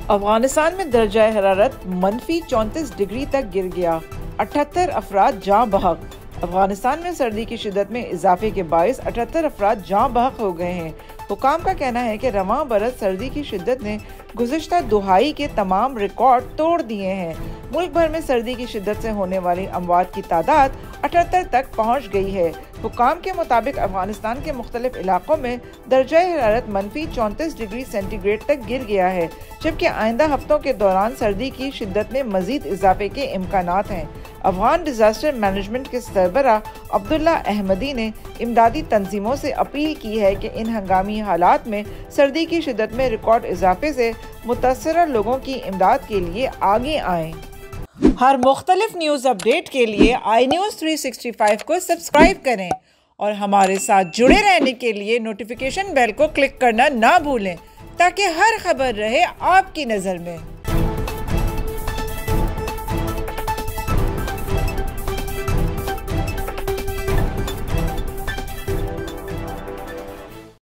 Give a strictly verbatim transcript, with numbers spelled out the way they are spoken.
अफगानिस्तान में दर्जा हरारत मनफी चौंतीस डिग्री तक गिर गया। अठहत्तर अफराद जाँ बहक। अफगानिस्तान में सर्दी की शिद्दत में इजाफे के बायस अठहत्तर अफराद जाँ बहक हो गए हैं। हुकाम का कहना है कि रवां बरस सर्दी की शिद्दत ने गुज़िश्ता दुहाई के तमाम रिकॉर्ड तोड़ दिए हैं। मुल्क भर में सर्दी की शिद्दत से होने वाली अमवात की तादाद अठहत्तर तक पहुँच गई है। हुकाम के मुताबिक अफगानिस्तान के मुख्तलिफ इलाकों में दर्जा हरारत मनफी चौंतीस डिग्री सेंटीग्रेड तक गिर गया है, जबकि आइंदा हफ्तों के दौरान सर्दी की शिद्दत में मजीद इजाफे के इम्कानात हैं। अफगान डिजास्टर मैनेजमेंट के सरबराह अब्दुल्ला अहमदी ने इमदादी तंजीमों से अपील की है कि इन हंगामी हालात में सर्दी की शिद्दत में रिकॉर्ड इजाफे से मुतासरा लोगों की इमदाद के लिए आगे आएं। हर मुख्तलिफ न्यूज़ अपडेट के लिए I news three sixty five को सब्सक्राइब करें और हमारे साथ जुड़े रहने के लिए नोटिफिकेशन बेल को क्लिक करना ना भूलें, ताकि हर खबर रहे आपकी नज़र में।